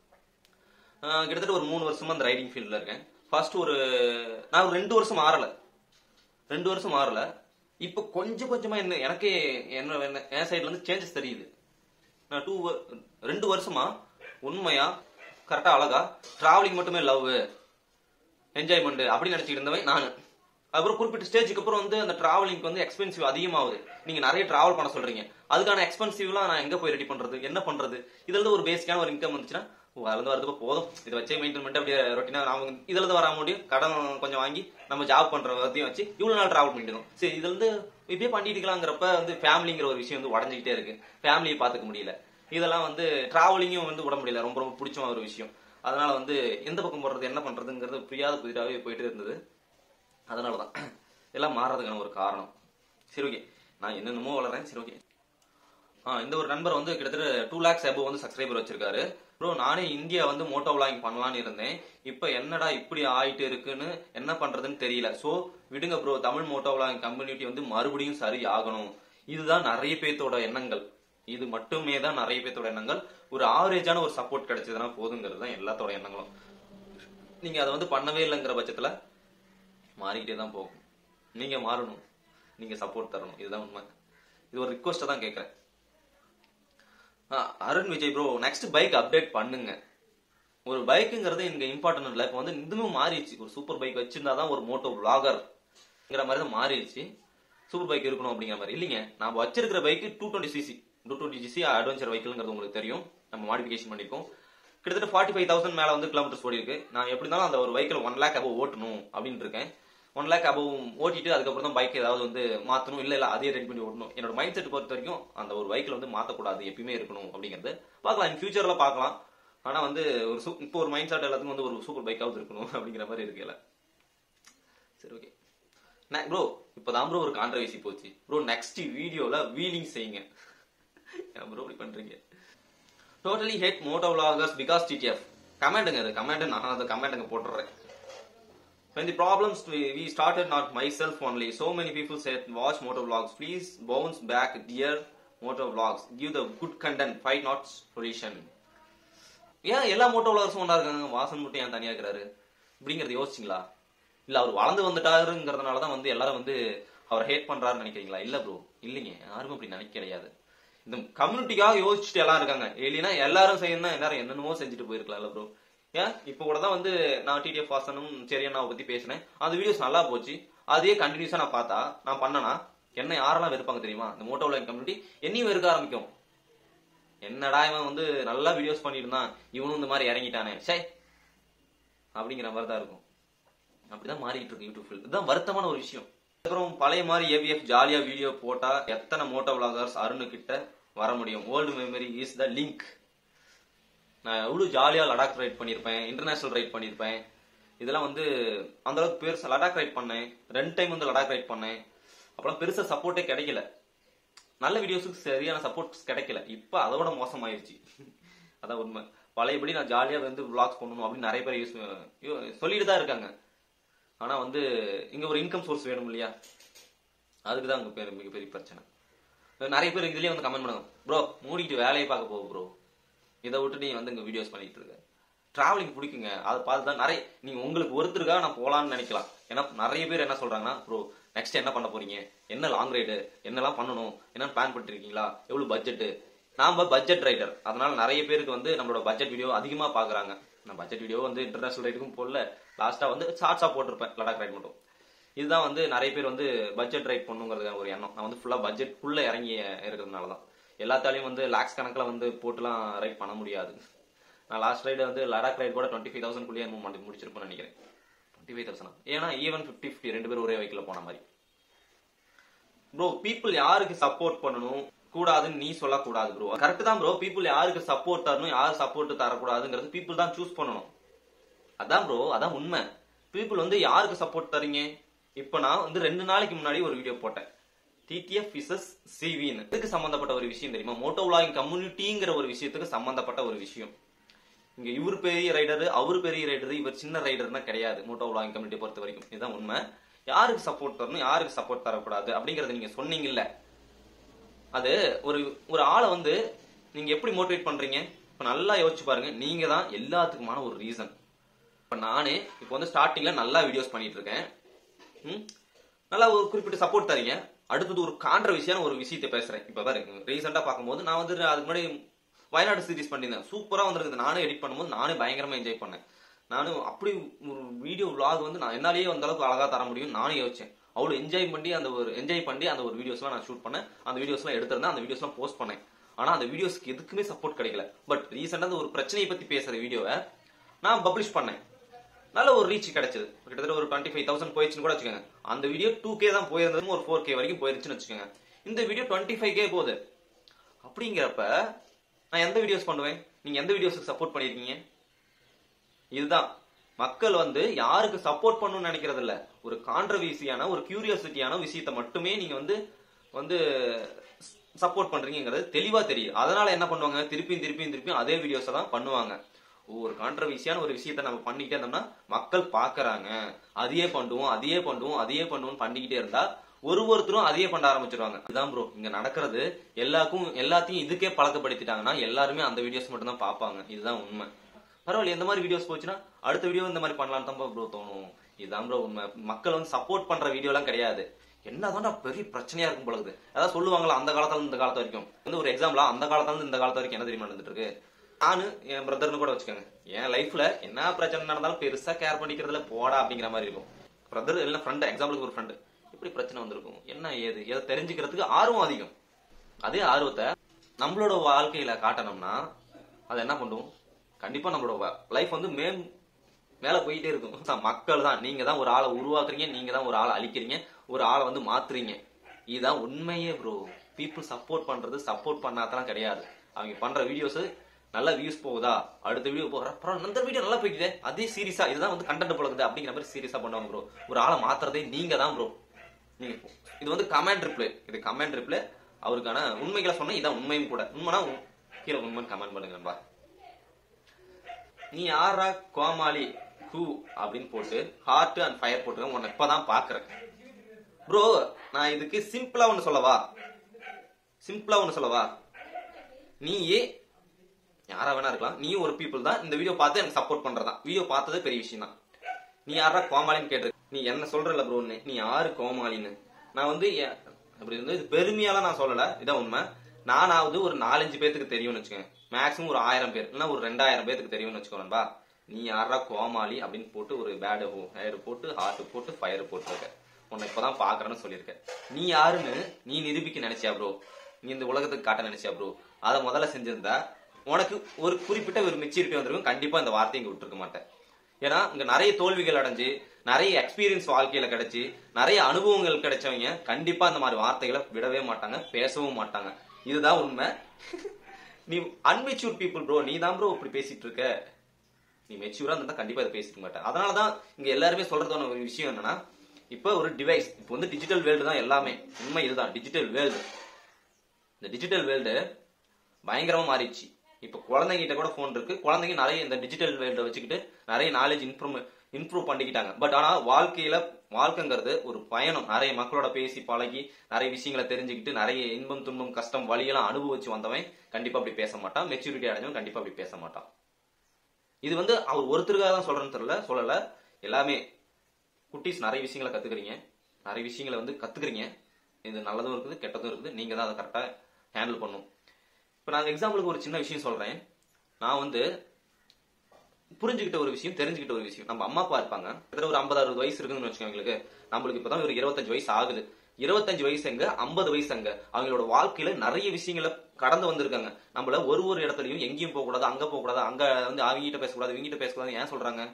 கிட்டத்தட்ட ஒரு மூணு வருஷமா அந்த ரைடிங் ஃபீல்ட்ல இருக்கேன். ஃபர்ஸ்ட் ஒரு நான் ஒரு ரெண்டு வருஷம் மாறல ரெண்டு வருஷம் மாறல இப்ப கொஞ்சம் கொஞ்சமா என்ன எனக்கே என்ன என் சைட்ல இருந்து சேஞ்சஸ் தெரியுது. நான் டூ ரெண்டு வருஷமா உண்மையா கரெக்டா அழகா டிராவலிங் மட்டுமே லவ் என்ஜாய்மெண்ட் அப்படின்னு நினைச்சிட்டு இருந்தவன் நானு. அப்புறம் குறிப்பிட்ட ஸ்டேஜுக்கு அப்புறம் வந்து அந்த டிராவலிங்க்கு வந்து எக்ஸ்பென்சிவ் அதிகமாகுது. நீங்க நிறைய டிராவல் பண்ண சொல்றீங்க, அதுக்கான எக்ஸ்பென்சிவ்லாம் நான் எங்க போய் ரெடி பண்றது, என்ன பண்றது? இதுல இருந்து ஒரு பேசிக்கான ஒரு இன்கம் வந்துச்சுன்னா அதுல இருந்து வரதுக்கு போதும், இதை வச்சே மெயின்டைன் பண்ணிட்டு அப்படியே ரொட்டீனா நாம இதுல இருந்து வர முடியும். கடன் கொஞ்சம் வாங்கி நம்ம ஜாப் பண்ற வரையும் வச்சு இவ்வளவு நாள் டிராவல் பண்ணிட்டு சரி இதுல இருந்து இப்படியே பண்ணிட்டுக்கலாங்கிறப்ப வந்து ஃபேமிலிங்கிற ஒரு விஷயம் வந்து உடஞ்சிக்கிட்டே இருக்கு, ஃபேமிலியை பாத்துக்க முடியல. இதெல்லாம் வந்து டிராவலிங்கும் வந்து விட முடியல, ரொம்ப ரொம்ப பிடிச்ச ஒரு விஷயம். அதனால வந்து எந்த பக்கம் போடுறது என்ன பண்றதுங்கிறது புரியாத புதிராவே போயிட்டு இருந்தது. அதனாலதான் எல்லாம் மாறதுக்கான ஒரு காரணம். சரி ஓகே, நான் என்னென்னமோ வளர்றேன். சரி ஓகே, ஆஹ் இந்த ஒரு நண்பர் வந்து கிட்டத்தட்ட டூ லேக்ஸ் அபோவ் வந்து சப்ஸ்கிரைபர் வச்சிருக்காரு. ப்ரோ நானே இந்தியா வந்து மோட்டோ விளாகிங் பண்ணலான்னு இருந்தேன், இப்ப என்னடா இப்படி ஆயிட்டு இருக்குன்னு என்ன பண்றதுன்னு தெரியல. சோ விடுங்க bro, Tamil moto vlogging community வந்து மறுபடியும் சரி ஆகணும். இதுதான் நிறைய பேர்த்தோட எண்ணங்கள், இது மட்டுமே தான் நிறைய பேர்த்தோட எண்ணங்கள். ஒரு ஆவரேஜான ஒரு சப்போர்ட் கிடைச்சதுன்னா போதுங்கிறது தான் எல்லாத்தோட எண்ணங்களும். நீங்க அதை வந்து பண்ணவே இல்லைங்கிற பட்சத்துல மாறிக்கிட்டே தான் போகும். நீங்க மாறணும், நீங்க சப்போர்ட் தரணும், இதுதான் உண்மை. இது ஒரு ரிக்வஸ்ட் தான் கேட்கறேன். Arun Vijay bro, next bike update பண்ணுங்க. ஒரு பைக்குங்கிறது எனக்கு இம்பார்ட்டன்ட் இல்லை, இப்போ வந்து இன்னும் மாறிடுச்சு. ஒரு சூப்பர் பைக் வச்சிருந்தாதான் ஒரு மோட்டோ விளாகர்ங்கிற மாதிரி தான் மாறிடுச்சு. சூப்பர் பைக் இருக்கணும் அப்படிங்கிற மாதிரி இல்லைங்க. நான் வச்சிருக்கிற bike two twenty CC two twenty CC adventure வெஹிக்கிள்ங்கிறது உங்களுக்கு தெரியும். நம்ம மாடிஃபிகேஷன் பண்ணிருக்கோம். கிட்டத்தட்ட ஃபார்ட்டி ஃபைவ் தௌசண்ட் மேல வந்து கிலோமீட்டர்ஸ் ஓடி இருக்கு. நான் எப்படி இருந்தாலும் அந்த ஒரு வெஹிக்கிள் ஒன் லேக் அபோவ் ஓட்டணும் அப்படின்னு இருக்கேன். ஒன் லேக் அபவ் ஓட்டிட்டு அதுக்கப்புறம் தான் பைக் ஏதாவது வந்து மாத்தணும், இல்ல இல்ல அதே ரெடி பண்ணி ஓட்டணும். என்னோட மைண்ட் செட் பொறுத்த வரைக்கும் அந்த ஒரு பைக்ல வந்து மாத்தக்கூடாது, எப்பயுமே இருக்கணும் அப்படிங்கிறது பார்க்கலாம். இன் ஃபியூச்சர்ல பார்க்கலாம். ஆனா வந்து ஒரு இப்போ ஒரு மைண்ட் செட் எல்லாத்துக்கும் வந்து ஒரு சூப்பர் பைக்காவது இருக்கணும் அப்படிங்கிற மாதிரி இருக்குல்ல. சரி ஓகே ப்ரோ, இப்பதான் ப்ரோ ஒரு கான்ட்ரவர்சி போச்சு ப்ரோ. நெக்ஸ்ட் வீடியோல வீலிங் செய்யுங்க. ப்ரோ இப்படி பண்றீங்க. Totally hate motovloggers because T T F. கமெண்ட்ங்க, அது கமெண்ட், நான் அந்த கமெண்ட்ங்க போட்டுறேன். When the problems we started, not myself only, so many people said watch motovlogs, please bounce back dear motovlogs, give the good content, fight not solution. ஏன் எல்லா motovloggers ஒன்றா இருக்காங்க, வாசன் மட்டும் ஏன் தனியா இருக்கிறாரு அப்படிங்கறத யோசிச்சிங்களா? இல்ல அவர் வளர்ந்து வந்துட்டாருங்கிறதுனாலதான் வந்து எல்லாரும் வந்து அவர் ஹேட் பண்றாருன்னு நினைக்கிறீங்களா? இல்ல ப்ரோ, இல்லைங்க, யாருக்கும் அப்படி நினைக்க கிடையாது. இந்த கம்யூனிட்டிக்காக யோசிச்சுட்டு எல்லாம் இருக்காங்க. இல்லைன்னா எல்லாரும் செய்யணும், எல்லாரும் என்னென்னமோ செஞ்சுட்டு போயிருக்கலாம்ல ப்ரோ. ஏன் இப்ப கூட தான் வந்து நான் டிடிஎஃப் வாசனும் சரியா பத்தி பேசினேன். அந்த வீடியோஸ் நல்லா போச்சு. அதே கண்டினியூஸா நான் பார்த்தா நான் பண்ணனா என்ன யாரெல்லாம் வெறுப்பாங்க தெரியுமா? இந்த மோட்டோவ்ளாகிங் கம்யூனிட்டி என்னையும் வெறுக்க ஆரம்பிக்கும். என்னடா இவன் வந்து நல்லா வீடியோஸ் பண்ணிட்டு இருந்தான், இவனும் இந்த மாதிரி இறங்கிட்டானே சே அப்படிங்கிற மாதிரி தான் இருக்கும். அப்படிதான் மாறிட்டு இருக்கு யூடியூப் ஃபீல்ட். இதுதான் வருத்தமான ஒரு விஷயம். அப்புறம் பழைய மாதிரி ஏவிஎஃப் ஜாலியா வீடியோ போட்டா எத்தனை மோட்டோவ்ளாகர்ஸ் அருணு கிட்ட வர முடியும்? Old memory is the link. நான் எவ்வளவு ஜாலியா லடாக் ரைட் பண்ணிருப்பேன், இன்டர்நேஷனல் ரைட் பண்ணிருப்பேன். இதெல்லாம் வந்து அந்த அளவுக்கு பெருசா லடாக் ரைட் பண்ணேன், ரெண்டு டைம் வந்து லடாக் ரைட் பண்ணேன். அப்புறம் பெருசா சப்போர்ட்டே கிடைக்கல, நல்ல வீடியோஸுக்கு சரியான சப்போர்ட் கிடைக்கல. இப்ப அதோட மோசமாயிருச்சு. அதான் உண்மை. பழையபடி நான் ஜாலியா வந்து விளாக்ஸ் பண்ணணும் அப்படின்னு நிறைய பேர் யூஸ் சொல்லிட்டு தான் இருக்காங்க. ஆனா வந்து இங்க ஒரு இன்கம் சோர்ஸ் வேணும் இல்லையா? அதுக்குதான் அங்க பேர் மிகப்பெரிய பிரச்சனை. நிறைய பேர் இதுலயே வந்து கமெண்ட் பண்ணுங்க, ப்ரோ மூடிட்டு வேலையை பார்க்க போக ப்ரோ, இதை விட்டு நீ வந்து இங்க வீடியோஸ் பண்ணிட்டு இருக்க. டிராவலிங் பிடிக்குங்க, அதை பார்த்து தான் நிறைய நீங்க உங்களுக்கு ஒருத்தருக்காக நான் போலான்னு நினைக்கலாம். ஏன்னா நிறைய பேர் என்ன சொல்றாங்கன்னா, ப்ரோ நெக்ஸ்ட் என்ன பண்ண போறீங்க, என்ன லாங் ரைடு, என்னெல்லாம் பண்ணணும், என்னன்னு பிளான் பண்ணிட்டு இருக்கீங்களா, எவ்வளவு பட்ஜெட்? நாம பட்ஜெட் ரைடர், அதனால நிறைய பேருக்கு வந்து நம்மளோட பட்ஜெட் வீடியோ அதிகமா பாக்குறாங்க. நான் பட்ஜெட் வீடியோ வந்து இன்டர்நேஷனல் ரைடுக்கும் போடல, லாஸ்டா வந்து ஷார்ட்ஸா போட்டிருப்பேன் லடாக் ரைட் மட்டும். இதுதான் வந்து நிறைய பேர் வந்து பட்ஜெட் ரைட் பண்ணுங்கிறது ஒரு எண்ணம். நான் வந்து ஃபுல்லா பட்ஜெட் ஃபுல்ல இறங்கி இருக்கிறதுனாலதான். எல்லாத்தாலையும் வந்து லாக்ஸ் கணக்கில் வந்து போட்டுலாம் ரைட் பண்ண முடியாது. நான் லாஸ்ட் ரைடு வந்து லடாக் ரைட் கூட டுவெண்ட்டி ஃபைவ் தௌசண்ட் குள்ளேயே முடிச்சிருப்பேன்னு நினைக்கிறேன். டுவெண்ட்டி ஃபைவ் தௌசண்ட் ஏன்னா ஈவன் பிப்டி பிப்டி ரெண்டு பேரும் ஒரே வைக்கல போன மாதிரி. ப்ரோ பீப்புள் யாருக்கு சப்போர்ட் பண்ணணும் கூடாதுன்னு நீ சொல்லக்கூடாது ப்ரோ. கரெக்ட் தான் ப்ரோ. பீப்புள் யாருக்கு சப்போர்ட் தரணும், யாரு சப்போர்ட் தரக்கூடாதுங்கிறது பீப்புள் தான் சூஸ் பண்ணணும். அதான் ப்ரோ, அதான் உண்மை. பீப்புள் வந்து யாருக்கு சப்போர்ட் தரீங்க? இப்ப நான் வந்து ரெண்டு நாளைக்கு முன்னாடி ஒரு வீடியோ போட்டேன், டிடிஎஃப் விசஸ் சிவின்னு. இதுக்கு சம்பந்தப்பட்ட ஒரு விஷயம் தெரியுமா? மோட்டோவ்ளாகிங் கம்யூனிட்டிங்கிற ஒரு விஷயத்துக்கு சம்பந்தப்பட்ட ஒரு விஷயம். இங்க இவர் பெரிய ரைடரு, அவரு பெரிய ரைடரு, இவர் சின்ன ரைடர்னா கிடையாது. மோட்டோவ்ளாகிங் கம்யூனிட்டி பொறுத்த வரைக்கும் இதுதான் உண்மை. யாருக்கு சப்போர்ட் தரணும், யாருக்கு சப்போர்ட் தரக்கூடாது அப்படிங்கறத நீங்க சொன்னீங்கல்ல, அது ஒரு ஒரு ஆளை வந்து நீங்க எப்படி மோட்டிவேட் பண்றீங்க? இப்ப நல்லா யோசிச்சு பாருங்க. நீங்க தான் எல்லாத்துக்குமான ஒரு ரீசன். இப்ப நானே இப்ப வந்து ஸ்டார்டிங்ல நல்லா வீடியோஸ் பண்ணிட்டு இருக்கேன், நல்லா ஒரு குறிப்பிட்ட சப்போர்ட் தரீங்க. அடுத்தது ஒரு கான்ட்ரவர்சியான ஒரு விஷயத்தை பேசுறேன். இப்ப பாருங்க, ரீசெண்டா பார்க்கும்போது நான் வந்து அதுக்கு முன்னாடி வயநாடு சீரிஸ் பண்ணியிருந்தேன், சூப்பரா வந்திருக்குது. நானே எடிட் பண்ணும்போது நானே பயங்கரமா என்ஜாய் பண்ணேன். நானும் அப்படி ஒரு வீடியோ விளாக் வந்து நான் என்னாலேயே அந்த அளவுக்கு அழகா தர முடியும் நானே யோசிச்சேன். அவ்வளவு என்ஜாய் பண்ணி அந்த ஒரு என்ஜாய் பண்ணி அந்த ஒரு வீடியோஸ் எல்லாம் நான் ஷூட் பண்ணேன். அந்த வீடியோஸ் எல்லாம் எடுத்திருந்தேன், அந்த வீடியோஸ் எல்லாம் போஸ்ட் பண்ணேன். ஆனா அந்த வீடியோஸ்க்கு எதுக்குமே சப்போர்ட் கிடைக்கல. பட் ரீசெண்டா ஒரு பிரச்சனையை பத்தி பேசுற வீடியோவை நான் பப்ளிஷ் பண்ணேன், நல்ல ஒரு ரீச் கிடைச்சது. கிட்டத்தட்ட ஒரு டுவெண்ட்டி ஃபைவ் தௌசண்ட் போயிடுச்சுன்னு கூட வச்சுக்கோங்க. அந்த வீடியோ டூ கே தான் போயிருந்தது, ஒரு ஃபோர் கே வரைக்கும் போயிருச்சுன்னு வச்சுக்கோங்க. இந்த வீடியோ டுவெண்ட்டி ஃபைவ் கே போகுது. அப்படிங்கிறப்ப நான் எந்த வீடியோஸ் பண்ணுவேன்? நீங்க எந்த வீடியோஸுக்கு சப்போர்ட் பண்ணிருக்கீங்க? இதுதான் மக்கள் வந்து யாருக்கு சப்போர்ட் பண்ணணும்னு நினைக்கிறது இல்ல, ஒரு கான்ட்ரவர்சியான ஒரு கியூரியாசிட்டியான விஷயத்தை மட்டுமே நீங்க வந்து வந்து சப்போர்ட் பண்றீங்கிறது தெளிவா தெரியும். அதனால என்ன பண்ணுவாங்க, திருப்பியும் திருப்பியும் திருப்பியும் அதே வீடியோஸை தான் பண்ணுவாங்க. ஒரு கான்ட்ரவர்சியான ஒரு விஷயத்த நம்ம பண்ணிக்கிட்டே இருந்தோம்னா மக்கள் பாக்குறாங்க, அதையே பண்ணுவோம் அதையே பண்ணுவோம் அதையே பண்ணுவோம் பண்ணிக்கிட்டே இருந்தா ஒரு ஒருத்தரும் அதையே பண்ண ஆரம்பிச்சிருவாங்க. இதுதான் ப்ரோ இங்க நடக்கிறது. எல்லாருக்கும் எல்லாத்தையும் இதுக்கே பழக்கப்படுத்திட்டாங்கன்னா எல்லாருமே அந்த வீடியோஸ் மட்டும் தான் பாப்பாங்க. இதுதான் உண்மை. பரவாயில்ல, எந்த மாதிரி வீடியோஸ் போச்சுன்னா அடுத்த வீடியோ இந்த மாதிரி பண்ணலாம் தான் ப்ரோ தோணும். இதுதான் ப்ரோ உண்மை. மக்கள் வந்து சப்போர்ட் பண்ற வீடியோ எல்லாம் கிடையாது. என்னதான் பெரிய பிரச்சனையா இருக்கும் பொழுது அதாவது சொல்லுவாங்களா, அந்த காலத்துல இந்த காலத்து வரைக்கும் வந்து ஒரு எக்ஸாம்பிளா, அந்த காலத்துல இருந்து இந்த காலத்து வரைக்கும் என்ன தெரியுமா நடந்துட்டு இருக்கு? நானு என் பிரதர்னு கூட வச்சுக்கோங்க, என் லைஃப்ல என்ன பிரச்சனை நடந்தாலும் பெருசா கேர் பண்ணிக்கிறதுல போடா அப்படிங்கிற மாதிரி இருக்கும். பிரதர் இல்ல ஃப்ரெண்ட், எக்ஸாம்பிளுக்கு ஒரு ஃப்ரெண்டு, இப்படி பிரச்சனை வந்திருக்கும், என்ன ஏது எதை தெரிஞ்சுக்கிறதுக்கு ஆர்வம் அதிகம். அதே ஆர்வத்தை நம்மளோட வாழ்க்கையில காட்டணும்னா அதை என்ன பண்ணுவோம்? கண்டிப்பா நம்மளோட லைஃப் வந்து மேம் மேல போயிட்டே இருக்கும். மக்கள் தான், நீங்க தான் ஒரு ஆளை உருவாக்குறீங்க, நீங்க தான் ஒரு ஆளை அழிக்கிறீங்க, ஒரு ஆளை வந்து மாத்துறீங்க. இதுதான் உண்மையே ப்ரோ. பீப்புள் சப்போர்ட் பண்றது சப்போர்ட் பண்ணாதான் கிடையாது. அவங்க பண்ற வீடியோஸ் நல்ல வியூஸ் போகுதா, அடுத்த வீடியோ போகிற அந்த வீடியோ நல்லா போய்க்குது, அதே சீரியஸா இதுதான் வந்து கண்டென்ட் போலக்குது அப்படிங்கிற மாதிரி சீரியஸா பண்ணுவாங்க ப்ரோ. ஒரு ஆளை மாத்துறதே நீங்க தான் ப்ரோ. நீங்க இது வந்து கமெண்ட் ரிப்ளை, இது கமெண்ட் ரிப்ளை. அவருக்கான உண்மைகளை சொன்னா இதான் உண்மையும் கூட. உண்மைனா கீழே உண்மைன்னு கமெண்ட் பண்ணுங்க நண்பா. நீ யாரா கோமாளி ஹூ அப்படின்னு போட்டு ஹார்ட் அண்ட் ஃபயர் போட்டுருக்க, உன்னை இப்பதான் பாக்குறேன் ப்ரோ. நான் இதுக்கு சிம்பிளா ஒண்ணு சொல்லவா, சிம்பிளா ஒண்ணு சொல்லவா, நீ யாரா வேணா இருக்கலாம், நீ ஒரு பீப்புள் தான். இந்த வீடியோ பார்த்து எனக்கு சப்போர்ட் பண்றதா, வீடியோ பார்த்ததே பெரிய விஷயம் தான். நீ யாரா கோமாளின்னு கேட்டு நீ என்ன சொல்றல ப்ரோ, நீ யாரு கோமாளின்னு. நான் வந்து அப்படி இருந்து இது பெருமையால நான் சொல்லல, இதான் உண்மை. நானாவது ஒரு நாலஞ்சு பேத்துக்கு தெரியும்னு வச்சுக்கோங்க, மேக்ஸிமம் ஒரு ஆயிரம் பேர் இல்லைன்னா ஒரு ரெண்டாயிரம் பேத்துக்கு தெரியும்னு வச்சுக்கோன்பா. நீ யாரா கோமாளி அப்படின்னு போட்டு ஒரு பேடு ஹேர் போட்டு ஹார்ட் போட்டு ஃபயர் போட்டுருக்க, உன்னை இப்பதான் பாக்குறேன்னு சொல்லியிருக்க. நீ யாருன்னு நீ நிரூபிக்க நினைச்சியா ப்ரோ, நீ இந்த உலகத்துக்கு காட்ட நினைச்சியா ப்ரோ? அதை முதல்ல செஞ்சிருந்தா உனக்கு ஒரு குறிப்பிட்ட ஒரு மெச்சூரிட்டி வந்திருக்கும். கண்டிப்பா இந்த வார்த்தையை இங்க விட்டுருக்க மாட்டேன். ஏன்னா இங்க நிறைய தோல்விகள் அடைஞ்சு, நிறைய எக்ஸ்பீரியன்ஸ் வாழ்க்கையில கிடைச்சு, நிறைய அனுபவங்கள் கிடைச்சவங்க கண்டிப்பா இந்த மாதிரி வார்த்தைகளை விடவே மாட்டாங்க, பேசவும் மாட்டாங்க. இதுதான் உண்மை. நீ அன்மெச்சூர் பீப்புள் ப்ரோ, நீ தான் ப்ரோ இப்படி பேசிட்டு இருக்க. நீ மெச்சூரா இருந்தா கண்டிப்பா இதை பேசிக்க மாட்டேன். அதனாலதான் இங்க எல்லாருமே சொல்றதான ஒரு விஷயம் என்னன்னா, இப்ப ஒரு டிவைஸ், இப்ப வந்து டிஜிட்டல் வேர்ல்டு தான் எல்லாமே. உண்மை இதுதான், டிஜிட்டல் வேர்ல்டு. இந்த டிஜிட்டல் வேர்ல்டு பயங்கரமா மாறிடுச்சு. இப்ப குழந்தைகிட்ட கூட போன் இருக்கு, குழந்தைங்க நிறைய இந்த டிஜிட்டல் வேர்ல்ட வச்சுக்கிட்டு நிறைய நாலேஜ் இம்ப்ரூவ் இம்ப்ரூவ் பண்ணிக்கிட்டாங்க. பட் ஆனா வாழ்க்கையில வாழ்க்கைங்கிறது ஒரு பயணம். நிறைய மக்களோட பேசி பழகி நிறைய விஷயங்களை தெரிஞ்சுக்கிட்டு நிறைய இன்பம் துன்பம் கஷ்டம் வழியெல்லாம் அனுபவிச்சு வந்தவன் கண்டிப்பா அப்படி பேச மாட்டான். மெச்சூரிட்டி அடைஞ்சவன் கண்டிப்பா அப்படி பேச மாட்டான். இது வந்து அவர் ஒருத்தருக்காக தான் சொல்றேன்னு தெரியல, சொல்லல. எல்லாமே குட்டீஸ் நிறைய விஷயங்களை கத்துக்கிறீங்க, நிறைய விஷயங்களை வந்து கத்துக்கிறீங்க. இது நல்லதும் இருக்குது கெட்டதும் இருக்குது. நீங்க தான் அதை கரெக்டா ஹேண்டில் பண்ணும். இப்ப நான் எக்ஸாம்பிளுக்கு ஒரு சின்ன விஷயம் சொல்றேன். நான் வந்து புரிஞ்சுக்கிட்ட ஒரு விஷயம், தெரிஞ்சுக்கிட்ட ஒரு விஷயம். நம்ம அம்மா அப்பா இருப்பாங்க, ஒரு ஐம்பது அறுபது வயசு இருக்குன்னு வச்சுக்கோங்க. நம்மளுக்கு இப்பதான் ஒரு இருபத்தஞ்சு வயசு ஆகுது. இருபத்தஞ்சு வயசு எங்க, ஐம்பது வயசு அங்க. அவங்களோட வாழ்க்கையில நிறைய விஷயங்களை கடந்து வந்திருக்காங்க. நம்மள ஒரு ஒரு இடத்துலயும் எங்கேயும் போக கூடாது, அங்க போக கூடாது, அங்க வந்து அவங்ககிட்ட பேசக்கூடாது, இவங்கிட்ட பேசக்கூடாது ஏன் சொல்றாங்க?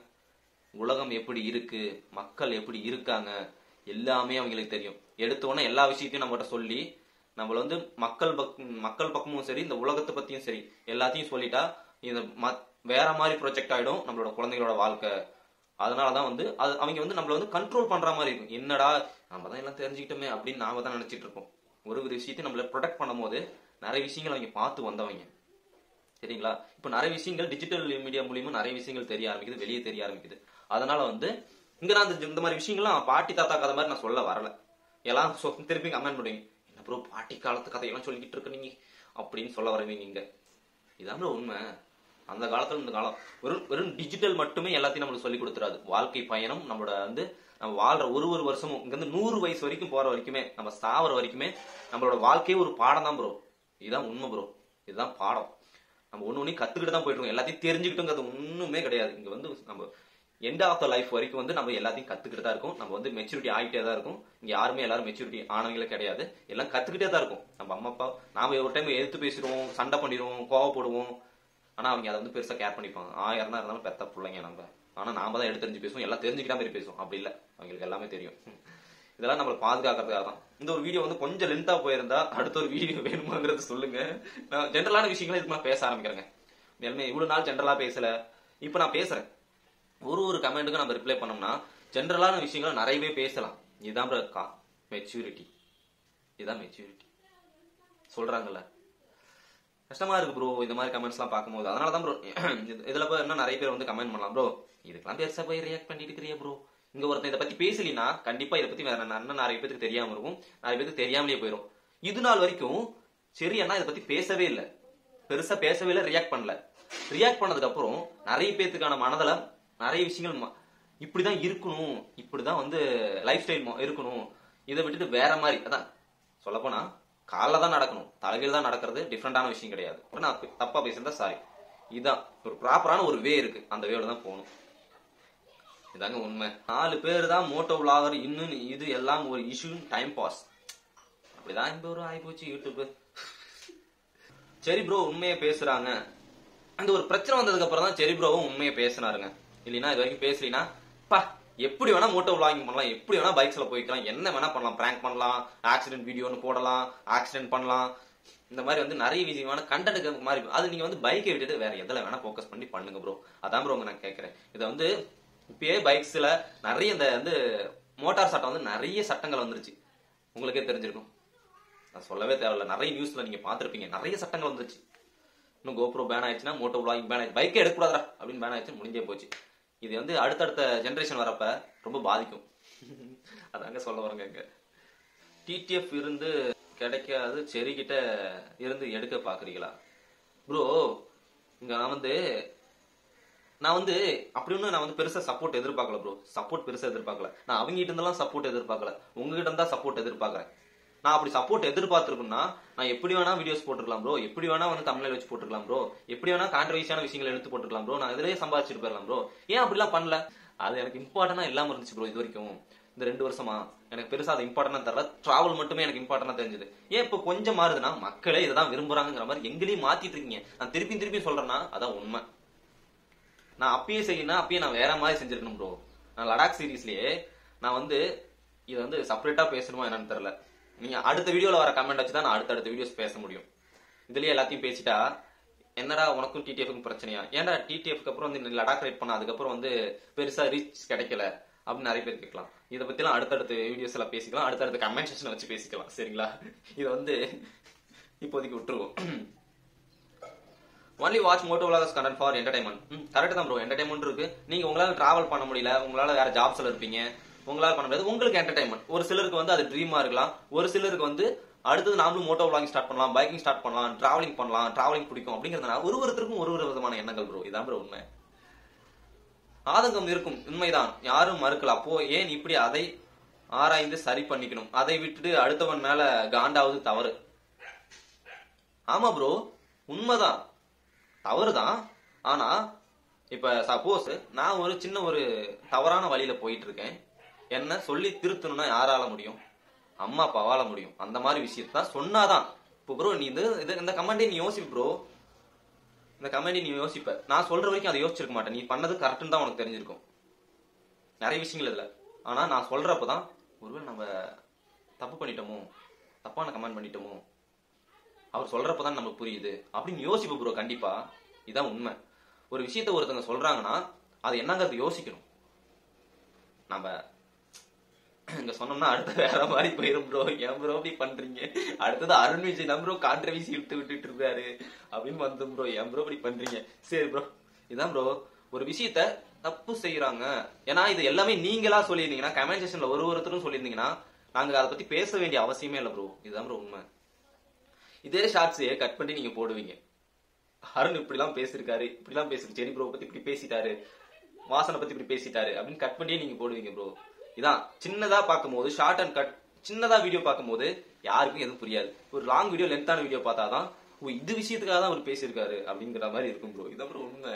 உலகம் எப்படி இருக்கு, மக்கள் எப்படி இருக்காங்க, எல்லாமே அவங்களுக்கு தெரியும். எடுத்த உடனே எல்லா விஷயத்தையும் நம்மகிட்ட சொல்லி நம்மள வந்து மக்கள் மக்கள் பக்கமும் சரி, இந்த உலகத்தை பத்தியும் சரி எல்லாத்தையும் சொல்லிட்டா இது வேற மாதிரி ப்ரொஜெக்ட் ஆயிடும் நம்மளோட குழந்தைகளோட வாழ்க்கை. அதனாலதான் வந்து அது அவங்க வந்து நம்மள வந்து கண்ட்ரோல் பண்ற மாதிரி இருக்கும். என்னடா நம்ம தான் எல்லாம் தெரிஞ்சுக்கிட்டோமே அப்படின்னு நாம தான் நினைச்சிட்டு இருக்கோம். ஒரு ஒரு விஷயத்தையும் நம்மள ப்ரொடெக்ட் பண்ணும் போது நிறைய விஷயங்கள் அவங்க பார்த்து வந்தவங்க, சரிங்களா? இப்ப நிறைய விஷயங்கள் டிஜிட்டல் மீடியா மூலியமா நிறைய விஷயங்கள் தெரிய ஆரம்பிக்குது, வெளியே தெரிய ஆரம்பிக்குது. அதனால வந்து இங்க நான் இந்த மாதிரி விஷயங்கள்லாம் பாட்டி தாத்தா கதை மாதிரி நான் சொல்ல வரல. எல்லாம் திருப்பி கமெண்ட் பண்ணுவீங்க, என்ன ப்ரோ பாட்டி காலத்து கதையெல்லாம் சொல்லிக்கிட்டு இருக்க நீங்க அப்படின்னு சொல்ல வருவீங்க. இங்க இதான் உண்மை. அந்த காலத்துல இந்த காலம் வெறும் வெறும் டிஜிட்டல் மட்டுமே எல்லாத்தையும் நம்மளுக்கு சொல்லி கொடுத்துறாது. வாழ்க்கை பயணம் நம்மளோட வந்து நம்ம வாழ்ற ஒரு ஒரு வருஷமும் இங்க இருந்து நூறு வயசு வரைக்கும் போற வரைக்குமே, நம்ம சாவர வரைக்குமே நம்மளோட வாழ்க்கையே ஒரு பாடம் தான் ப்ரோ. இதுதான் உண்மை ப்ரோ, இதுதான் பாடம். நம்ம ஒண்ணு ஒண்ணு கத்துக்கிட்டு தான் போயிட்டு இருக்கோம். எல்லாத்தையும் தெரிஞ்சுக்கிட்டுங்கிறது ஒண்ணுமே கிடையாது. இங்க வந்து நம்ம எண்ட் ஆஃப் த லைஃப் வரைக்கும் வந்து நம்ம எல்லாத்தையும் கத்துக்கிட்டு தான் இருக்கும். நம்ம வந்து மெச்சூரிட்டி ஆகிட்டே தான் இருக்கும். இங்க யாருமே எல்லாரும் மெச்சூரிட்டி ஆனவங்களே கிடையாது, எல்லாம் கத்துக்கிட்டே தான் இருக்கும். நம்ம அம்மா அப்பா நாம ஒரு டைம் எடுத்து பேசிடுவோம், சண்டை பண்ணிடுவோம், கோவப்படுவோம். ஆனா அவங்க அதை வந்து பெருசா கேர் பண்ணிப்பாங்க. ஆயிரம் தான் இருந்தாலும் பெத்த பிள்ளைங்க நம்ம. ஆனா நாம தான் எடுத்து தெரிஞ்சு பேசுவோம், எல்லாம் தெரிஞ்சுக்கிட்டா மாதிரி பேசுவோம். அப்படி இல்ல, அவங்களுக்கு எல்லாமே தெரியும். இதெல்லாம் நம்மளை பாதுகாக்கிறதுக்காக தான். இந்த ஒரு வீடியோ வந்து கொஞ்சம் லென்த்தா போயிருந்தா அடுத்த ஒரு வீடியோ வேணுமாங்கிறது சொல்லுங்க. நான் ஜென்ரலான விஷயங்களை இதுக்கு நான் பேச ஆரம்பிக்கிறேங்க. இவ்வளவு நாள் ஜென்ரலா பேசல, இப்ப நான் பேசுறேன். ஒரு ஒரு கமெண்ட்டுக்கு நம்ம ரிப்ளை பண்ணோம்னா ஜென்ரலான விஷயங்களை நிறையவே பேசலாம். இதுதான் மெச்சூரிட்டி, இதுதான் மெச்சூரிட்டி சொல்றாங்கல்ல. கஷ்டமா இருக்கு ப்ரோ இந்த மாதிரி கமெண்ட்ஸ் எல்லாம் பார்க்கும்போது. அதனாலதான் ப்ரோ இதுல போய் இன்னும் நிறைய பேர் வந்து கமெண்ட் பண்ணலாம், ப்ரோ இதுக்கெல்லாம் பெருசா போய் ரியாக்ட் பண்ணிட்டு இருக்கிறியா ப்ரோ. இங்க ஒருத்தன் இதை பத்தி பேசலினா கண்டிப்பா இதை பத்தி வேற இன்னும் நிறைய பேருக்கு தெரியாம இருக்கும், நிறைய பேருக்கு தெரியாமலே போயிடும். இது நாள் வரைக்கும் சரி அண்ணா இதை பத்தி பேசவே இல்லை, பெருசா பேசவே இல்லை, ரியாக்ட் பண்ணல. ரியாக்ட் பண்ணதுக்கு அப்புறம் நிறைய பேத்துக்கான மனதுல நிறைய விஷயங்கள் இப்படிதான் இருக்கணும், இப்படிதான் வந்து லைஃப் ஸ்டைல் இருக்கணும், இதை விட்டுட்டு வேற மாதிரி. அதான் சொல்ல போனா காலில் தான் நடக்கணும், தலைகீழ் தான் நடக்கிறது, டிஃப்ரெண்டான விஷயம் கிடையாது. நான் தப்பா பேசுறதா சாரி. இதுதான் ஒரு ப்ராப்பரான ஒரு வே இருக்கு, அந்த வேல தான் போகணும். இதாங்க உண்மை. நாலு பேர் தான் மோட்டோ விளாகர், இன்னும் இது எல்லாம் ஒரு இஷ்யூ, டைம் பாஸ். அப்படிதான் இந்த ஒரு ஆயிப்போச்சு யூடியூப். சரி ப்ரோ உண்மையை பேசுறாங்க, அந்த ஒரு பிரச்சனை வந்ததுக்கு அப்புறம் தான் சரி ப்ரோவும் உண்மையை பேசினாருங்க. இல்லைன்னா இது வரைக்கும் பேசலீங்கன்னா பா எப்படி வேணா மோட்டோ விளாகிங் பண்ணலாம், எப்படி வேணா பைக்ஸ்ல போய்க்கலாம், என்ன வேணா பண்ணலாம், பிராங்க் பண்ணலாம், ஆக்சிடென்ட் வீடியோன்னு போடலாம், ஆக்சிடென்ட் பண்ணலாம், இந்த மாதிரி வந்து நிறைய விஷயமான கண்டென்ட் மாதிரி. அது நீங்க வந்து பைக்கை விட்டுட்டு வேற எதில் வேணா போக்கஸ் பண்ணி பண்ணுங்க ப்ரோ. அதான் ப்ரோ நான் கேட்கறேன். இதை வந்து இப்பயே பைக்ஸ்ல நிறைய இந்த வந்து மோட்டார் சட்டம் வந்து நிறைய சட்டங்கள் வந்துருச்சு, உங்களுக்கே தெரிஞ்சிருக்கும். நான் சொல்லவே தேவையில்ல, நிறைய நியூஸ்ல நீங்க பாத்திருப்பீங்க, நிறைய சட்டங்கள் வந்துருச்சு. இன்னும் கோப்ரோ பேன் ஆயிடுச்சுன்னா மோட்டோ விளாகிங் பேன் ஆயிடுச்சு, பைக்கே எடுக்கக்கூடாதா அப்படின்னு பேன் ஆயிடுச்சு, முடிஞ்சே போச்சு. இது வந்து அடுத்தடுத்த ஜெனரேஷன் வரப்ப ரொம்ப பாதிக்கும். அதாங்க சொல்ல வரங்க. இங்க டிடிஎஃப் இருந்து கிடைக்காது, செரி கிட்ட இருந்து எடுக்க பாக்குறீங்களா ப்ரோ? இங்க நான் வந்து நான் வந்து அப்படி ஒண்ணு நான் வந்து பெருசா சப்போர்ட் எதிர்பார்க்கல ப்ரோ. சப்போர்ட் பெருசா எதிர்பார்க்கல. நான் அவங்க கிட்ட இருந்தெல்லாம் சப்போர்ட் எதிர்பார்க்கல, உங்ககிட்ட இருந்தா சப்போர்ட் எதிர்பார்க்கறேன். நான் அப்படி சப்போர்ட் எதிர்பார்த்திருக்குன்னா நான் எப்படி வேணா வீடியோஸ் போட்டுக்கலாம் ப்ரோ, எப்படி வேணா வந்து தமிழ்ல வச்சு போட்டுக்கலாம் ப்ரோ, எப்படி வேணா கான்ட்ரவர்சியான விஷயங்களை எடுத்து போட்டுக்கலாம் ப்ரோ, நான் இதுலயே சம்பாதிச்சுட்டு போயிடலாம் ப்ரோ. ஏன் அப்படிலாம் பண்ணல? அது எனக்கு இம்பார்ட்டன்டா இல்லாம இருந்துச்சு ப்ரோ. இது வரைக்கும் இந்த ரெண்டு வருஷமா எனக்கு பெருசா அது இம்பார்ட்டன்டா தெரியல. டிராவல் மட்டுமே எனக்கு இம்பார்ட்டன்டா தெரிஞ்சது. ஏன் இப்ப கொஞ்சம் மாறுதுன்னா மக்களே இதான் விரும்புறாங்கிற மாதிரி எங்களையும் மாத்திட்டு இருக்கீங்க. நான் திருப்பி திருப்பி சொல்றேன்னா அதான் உண்மை. நான் அப்பயே செய்யணும், அப்பயே நான் வேற மாதிரி செஞ்சிருக்கணும் ப்ரோ. நான் லடாக் சீரீஸ்லயே நான் வந்து இது வந்து செப்பரேட்டா பேசணுமா என்னன்னு தெரியல. நீங்க அடுத்த வீடியோல வர கமெண்ட் வச்சுதான் நான் அடுத்த வீடியோஸ் பேச முடியும். இதுலயே எல்லாத்தையும் பேசிட்டா என்னடா உனக்கும் டிடிஎஃப்க்கும் பிரச்சனையா? ஏன்டா டிடிஎஃப்க்கு அப்புறம் வந்து லடாக் ரைட் பண்ண அதுக்கப்புறம் வந்து பெருசா ரீச் கிடைக்கல அப்படின்னு நிறைய பேர் கேட்கலாம். இதை பத்தி எல்லாம் அடுத்தடுத்த வீடியோஸ் எல்லாம் பேசிக்கலாம், அடுத்தடுத்த கமெண்ட் செக்ஷன் வச்சு பேசிக்கலாம், சரிங்களா? இதை வந்து இப்போதைக்கு விட்டுருவோம். Only watch moto vloggers content for entertainment. Correct தான் ப்ரோ, என்டர்டைன்மெண்ட் இருக்கு. நீங்க உங்களால டிராவல் பண்ண முடியல, உங்களால வேற ஜாப்ஸ்ல இருப்பீங்க, உங்களால பண்ண முடியாது, உங்களுக்கு என்டர்டைன்மெண்ட். ஒரு சிலருக்கு வந்து அது ட்ரீமா இருக்கலாம், ஒரு சிலருக்கு வந்து அடுத்தது நாமளும் மோட்டோ விளாகிங் ஸ்டார்ட் பண்ணலாம், பைக்கிங் ஸ்டார்ட் பண்ணலாம், டிராவலிங் பண்ணலாம், டிராவலிங் பிடிக்கும் அப்படிங்கறதுனால ஒரு ஒருத்தருக்கும் ஒரு ஒரு விதமான எண்ணங்கள் ப்ரோ. இதான் ப்ரோ உண்மை. ஆதங்கம் இருக்கும், உண்மைதான், யாரும் மறுக்கல. அப்போ ஏன் இப்படி அதை ஆராய்ந்து சரி பண்ணிக்கணும், அதை விட்டுட்டு அடுத்தவன் மேல காண்டாவது தவறு. ஆமா ப்ரோ, உண்மைதான், தவறுதான். ஆனா இப்ப சப்போஸ் நான் ஒரு சின்ன ஒரு தவறான வழியில போயிட்டு இருக்கேன், என்ன சொல்லி திருத்தணும்னா யாரால முடியும்? அம்மா அப்பாவால முடியும். அந்த மாதிரி விஷயத்தான் சொன்னாதான். இப்போ ப்ரோ நீ இது இந்த கமெண்டே நீ யோசிப்ப ப்ரோ, இந்த கமெண்டே நீ யோசிப்ப. நான் சொல்ற வரைக்கும் அதை யோசிச்சிருக்க மாட்டேன். நீ பண்ணது கரெக்ட்னு தான் உனக்கு தெரிஞ்சிருக்கும் நிறைய விஷயங்கள் இதுல. ஆனா நான் சொல்றப்பதான் ஒருவேளை நம்ம தப்பு பண்ணிட்டோமோ, தப்பான கமெண்ட் பண்ணிட்டோமோ, அவர் சொல்றப்பதான் நமக்கு புரியுது அப்படின்னு யோசிப்ப ப்ரோ. கண்டிப்பா இதான் உண்மை. ஒரு விஷயத்த ஒருத்தங்க சொல்றாங்கன்னா அது என்னங்கிறது யோசிக்கணும். நம்ம இங்க சொன்னோம்னா அடுத்த வேற மாதிரி போயிரும் ப்ரோ. ஏன் ப்ரோ அப்படி பண்றீங்க? அடுத்தது அருண் விஜய் தான் ப்ரோ கான்ட்ரவர்சி இழுத்து விட்டுட்டு இருக்காரு அப்படின்னு வந்து ப்ரோ ஏன் ப்ரோ அப்படி பண்றீங்க? சரி ப்ரோ, இதான் ப்ரோ ஒரு விஷயத்த தப்பு செய்யறாங்க. ஏன்னா இது எல்லாமே நீங்களா சொல்லியிருந்தீங்கன்னா, கமெண்ட் செக்ஷன்ல ஒரு ஒருத்தரும் சொல்லியிருந்தீங்கன்னா நாங்க அதை பத்தி பேச வேண்டிய அவசியமே இல்லை ப்ரோ. இதுதான் ப்ரோ உண்மை. இதே ஷார்ட்ஸே கட் பண்ணி நீங்க போடுவீங்க, அருண் இப்படி எல்லாம் பேசிருக்காரு, இப்படி எல்லாம் பேசிருக்கு, செரி ப்ரோ பத்தி இப்படி பேசிட்டாரு, வாசனை பத்தி இப்படி பேசிட்டாரு அப்படின்னு கட் பண்ணியே நீங்க போடுவீங்க ப்ரோ. இதான் சின்னதா பார்க்கும் போது, ஷார்ட் அண்ட் கட் சின்னதா வீடியோ பார்க்கும் போது யாருக்கும் எதுவும் புரியாது. ஒரு லாங் வீடியோ, லென்த்தான வீடியோ பார்த்தாதான் ஓ இது விஷயத்துக்காக தான் அவர் பேசியிருக்காரு அப்படிங்கிற மாதிரி இருக்கும் ப்ரோ. இதான் ப்ரோ உண்மை.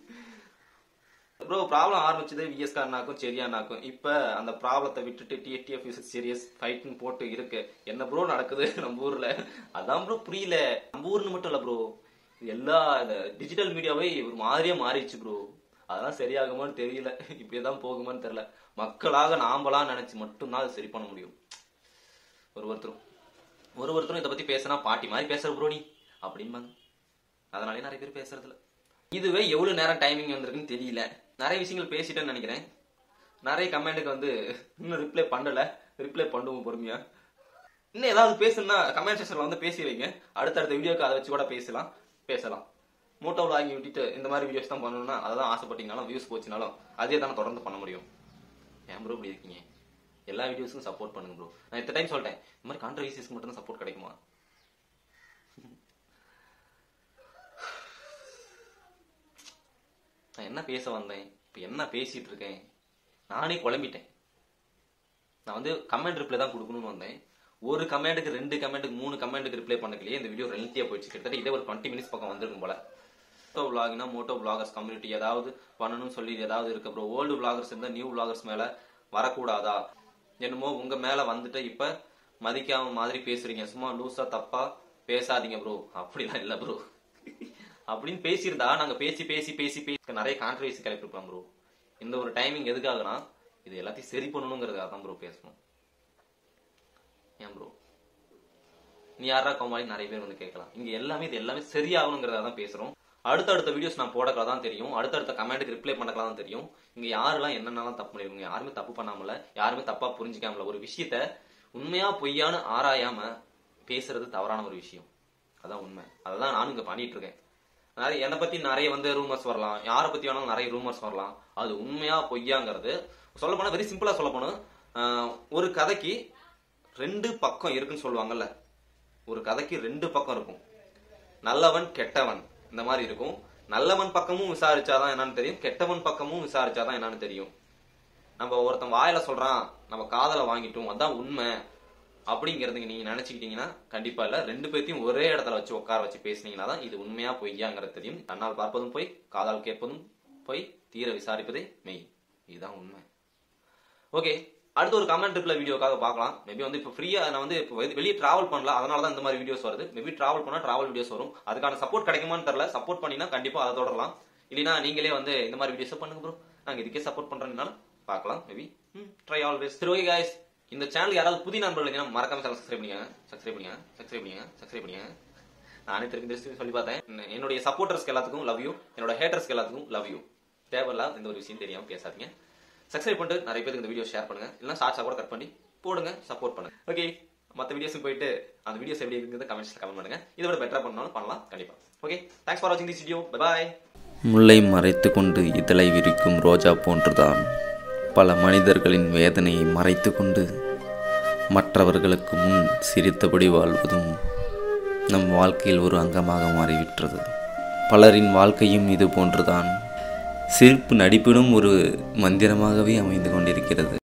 ப்ரோ ப்ராப்ளம் ஆரம்பிச்சது விஎஸ் காரனாக்கும் செரியானாக்கும். இப்ப அந்த ப்ராப்ளத்தை விட்டுட்டு டிடிஎஃப் சீரியஸ் ஃபைட்னு போட்டு இருக்கு. என்ன ப்ரோ நடக்குது நம்ம ஊர்ல? அதான் ப்ரோ புரியல. நம்ம ஊர்னு மட்டும் இல்ல ப்ரோ, எல்லா டிஜிட்டல் மீடியாவே ஒரு மாதிரியா மாறிடுச்சு ப்ரோ. அதெல்லாம் சரியாகுமான்னு தெரியல, இப்படியேதான் போகுமான்னு தெரியல. மக்களாக நாமளா நினைச்சு மட்டும்தான் அது சரி பண்ண முடியும். ஒரு ஒருத்தரும் ஒரு ஒருத்தரும் இதை பத்தி பேசினா பாட்டி மாதிரி பேசுற ப்ரோ நீ அப்படின்பாங்க. அதனாலே நிறைய பேர் பேசுறது இல்ல. இதுவே எவ்வளவு நேரம் டைமிங் வந்திருக்குன்னு தெரியல. நிறைய விஷயங்கள் பேசிட்டேன்னு நினைக்கிறேன். நிறைய கமெண்ட்டுக்கு வந்து இன்னும் ரிப்ளை பண்ணல, ரிப்ளை பண்ணுவோம் பொறுமையா. இன்னும் ஏதாவது பேசணும்னா கமெண்ட் செக்ஷன்ல வந்து பேசி வைங்க, அடுத்தடுத்த வீடியோக்கு அதை வச்சு கூட பேசலாம் பேசலாம் மோட்டோவில் வாங்கி விட்டுட்டு இந்த மாதிரி வீடியோஸ் தான் பண்ணணும்னா அதான் ஆசைப்பட்டீங்கனாலும் வியூஸ் போச்சுனாலும் அதே தானே தொடர்ந்து பண்ண முடியும். ஏன் ப்ரோ இப்படி இருக்கீங்க? எல்லா வீடியோஸுக்கும் சப்போர்ட் பண்ணுங்க ப்ரோ. நான் இத்தனை டைம் சொல்லிட்டேன், இந்த மாதிரி கான்ட்ரவர்சிஸ்க்கு மட்டும் தான் சப்போர்ட் கிடைக்குமா? நான் என்ன பேச வந்தேன், இப்ப என்ன பேசிட்டு இருக்கேன், நானே குழம்பிட்டேன். நான் வந்து கமெண்ட் ரிப்ளை தான் கொடுக்கணும்னு வந்தேன். ஒரு கமெண்ட்டுக்கு ரெண்டு கமெண்ட்டுக்கு மூணு கமெண்ட்டுக்கு ரிப்ளை பண்ணக்கலையே இந்த வீடியோ லென்த்தியா போயிடுச்சு. கிட்டத்தட்ட இதே ஒரு டுவெண்ட்டி மினிட்ஸ் பக்கம் வந்திருக்கும் போல. மோட்டோ விளாக்னா மோட்டோ விளாகர்ஸ் கம்யூனிட்டி ஏதாவது பண்ணணும்னு சொல்லி ஏதாவது இருக்கு ப்ரோ. ஓல்டு விளாகர்ஸ் இருந்தா நியூ விளாகர்ஸ் மேல வரக்கூடாதா? என்னமோ உங்க மேல வந்துட்டு இப்ப மதிக்காம மாதிரி பேசுறீங்க, சும்மா லூசா தப்பா பேசாதீங்க ப்ரோ. அப்படிலாம் இல்ல ப்ரோ. அப்படின்னு பேசியிருந்தா நாங்க பேசி பேசி பேசி பேசி நிறைய கான்ட்ரவர்சி கிளப்பிருப்போம் ப்ரோ. இந்த ஒரு டைமிங் எதுக்காகனா இது எல்லாத்தையும் சரி பண்ணணுங்கிறதுக்காக தான் ப்ரோ பேசணும். ஏன் ப்ரோ நீ யாரா கோமாளி நிறைய பேர் வந்து கேட்கலாம். இங்க எல்லாமே இது எல்லாமே சரியாகணுங்கிறதா தான் பேசுறோம். அடுத்தடுத்த வீடியோஸ் நான் போடக்கலாம் தான் தெரியும், அடுத்தடுத்த கமெண்ட்டுக்கு ரிப்ளை பண்ணக்கலாம் தான் தெரியும். இங்க யாரெல்லாம் என்னென்னலாம் தப்பு பண்ணிருக்கீங்க, யாருமே தப்பு பண்ணாமல, யாருமே தப்பா புரிஞ்சுக்காமல ஒரு விஷயத்த உண்மையா பொய்யான்னு ஆராயாம பேசுறது தவறான ஒரு விஷயம். அதான் உண்மை. அதான் நானும் இங்க பண்ணிட்டு இருக்கேன். நிறைய என்னை பத்தி நிறைய வந்து ரூமர்ஸ் வரலாம், யாரை பத்தி வேணாலும் நிறைய ரூமர்ஸ் வரலாம். அது உண்மையா பொய்யாங்கிறது சொல்ல போனா வெரி சிம்பிளா சொல்ல போனா ஒரு கதைக்கு ரெண்டு பக்கம் இருக்குன்னு சொல்லுவாங்கல்ல. ஒரு கதைக்கு ரெண்டு பக்கம் இருக்கும், நல்லவன் கெட்டவன் இந்த மாதிரி இருக்கும். நல்லவன் பக்கமும் விசாரிச்சாதான் என்னன்னு தெரியும், கெட்டவன் பக்கமும் விசாரிச்சாதான் என்னன்னு தெரியும். நம்ம ஒருத்தன் வாயில சொல்றான் நம்ம காதல வாங்கிட்டோம் அதான் உண்மை அப்படிங்கறதுக்கு நீங்க நினைச்சுக்கிட்டீங்கன்னா கண்டிப்பா இல்ல. ரெண்டு பேர்த்தையும் ஒரே இடத்துல வச்சு உட்கார வச்சு பேசினீங்கன்னா தான் இது உண்மையா பொய்யாங்கிறது தெரியும். கண்ணால் பார்ப்பதும் போய், காதால் கேட்பதும் போய், தீர விசாரிப்பதே மெய். இதுதான் உண்மை. ஓகே, அடுத்து ஒரு கமெண்ட் ரிப்ளை வீடியோக்காக பார்க்கலாம். மேபி வந்து இப்போ ஃப்ரீயா நான் வந்து இப்போ வெளியே டிராவல் பண்ணல, அதனால தான் இந்த மாதிரி வீடியோஸ் வருது. மேபி டிராவல் பண்ணா டிராவல் வீடியோஸ் வரும். அதுக்கான சப்போர்ட் கிடைக்குமான்னு தெரியல. சப்போர்ட் பண்ணினா கண்டிப்பா அதை தொடரலாம். இல்லைன்னா நீங்களே வந்து இந்த மாதிரி வீடியோஸ் பண்ணுங்க ப்ரோ, நாங்க இதுக்கே சப்போர்ட் பண்றதுனால பார்க்கலாம். Maybe try always. சரி ஓகே गाइस, இந்த சேனல் யாராவது புதிய நண்பர்கள் இருந்தீங்கன்னா மறக்காம சேனல் சப்ஸ்கிரைப் பண்ணிக்கங்க, சப்ஸ்கிரைப் பண்ணிக்கங்க, சப்ஸ்கிரைப் பண்ணிக்கங்க, சப்ஸ்கிரைப் பண்ணிக்கங்க. நானே திருப்பி திருப்பி சொல்லி பார்த்தேன். என்னுடைய சப்போர்ட்டர்ஸ்க்கு எல்லாத்துக்கும் லவ் யூ, என்னோட ஹேட்டர்ஸ்க்கு எல்லாத்துக்கும் லவ் யூ. தேவையில்லாத இந்த ஒரு விஷயம் தெரியாம பேசாதீங்க. சப்ஸ்கிரைப் பண்ணிட்டு நிறைய பேருக்கு இந்த வீடியோ ஷேர் பண்ணுங்க, இல்லைன்னா ஷார்ட்ஸா கூட கட் பண்ணி போடுங்க, சப்போர்ட் பண்ணுங்க. ஓகே, மற்ற வீடியோஸுக்கு போயிட்டு அந்த வீடியோஸ் எப்படி இருக்குங்கிறத கமெண்ட்ஸ்ல கமெண்ட் பண்ணுங்க. இதை விட பெட்டரா பண்ணாலும் பண்ணலாம் கண்டிப்பா. ஓகே, தேங்க்ஸ் ஃபார் வாட்சிங் திஸ் வீடியோ. Bye bye. முல்லை மறைத்து கொண்டு இதழை விரிக்கும் ரோஜா போன்றுதான் பல மனிதர்களின் வேதனையை மறைத்து கொண்டு மற்றவர்களுக்கு முன் சிரித்தபடி வாழ்வதும் நம் வாழ்க்கையில் ஒரு அங்கமாக மாறிவிட்டது. பலரின் வாழ்க்கையும் இது போன்றுதான் சிரிப்பு நடிப்பினும் ஒரு மந்திரமாகவே அமைந்து கொண்டிருக்கிறது.